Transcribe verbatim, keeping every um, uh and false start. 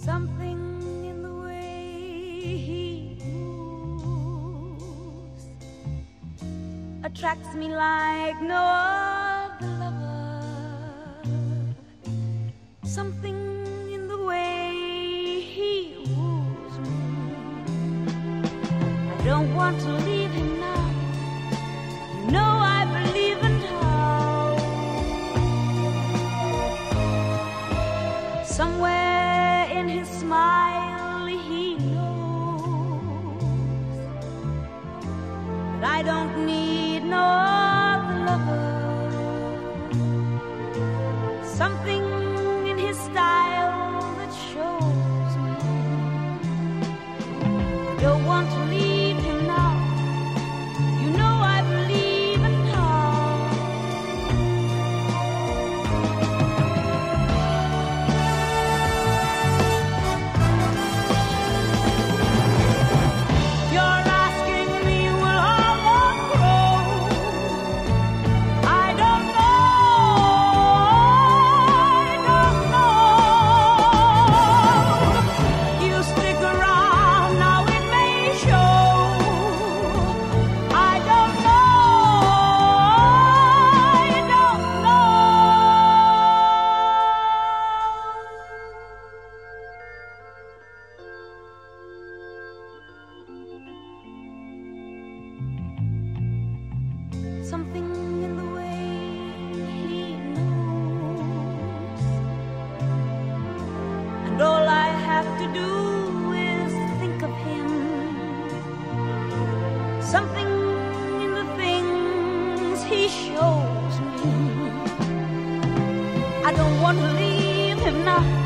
Something in the way he moves attracts me like no other lover. Something in the way he woos me. I don't want to leave him now. You know I believe in how. Somewhere in his smile he knows that I don't need no other lover. Something in his style that shows me I don't want to leave him now. You know I believe in how. You're asking me, will I walk grow? I don't know, I don't know. You stick around, now it may show. I don't know, I don't know. Something in the way he knows, and all I have to do is think of him. Something in the things he shows me. I don't want to leave him now.